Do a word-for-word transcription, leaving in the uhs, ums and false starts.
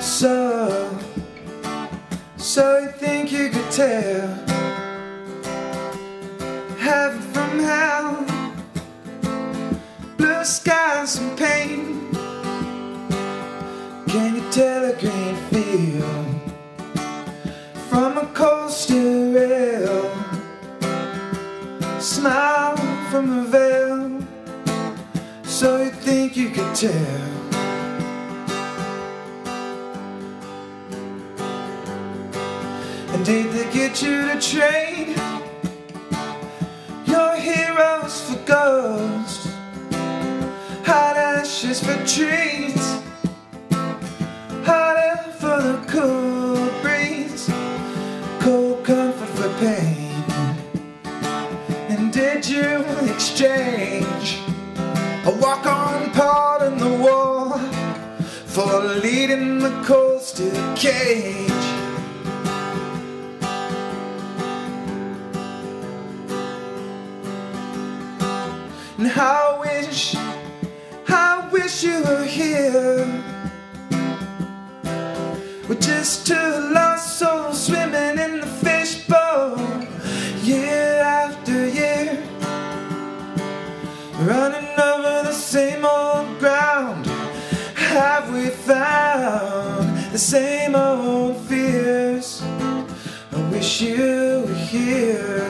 So, so you think you could tell heaven from hell, blue skies and pain? Can you tell a green field from a cold steel rail? Smile from a veil, so you think you could tell. And did they get you to trade your heroes for ghosts, hot ashes for trees, hot air for the cool breeze, cold comfort for pain? And did you exchange a walk-on part in the wall for a lead in the cold steel cage? And I wish, I wish you were here with just two lost souls swimming in the fishbowl, year after year, running over the same old ground. Have we found the same old fears? I wish you were here.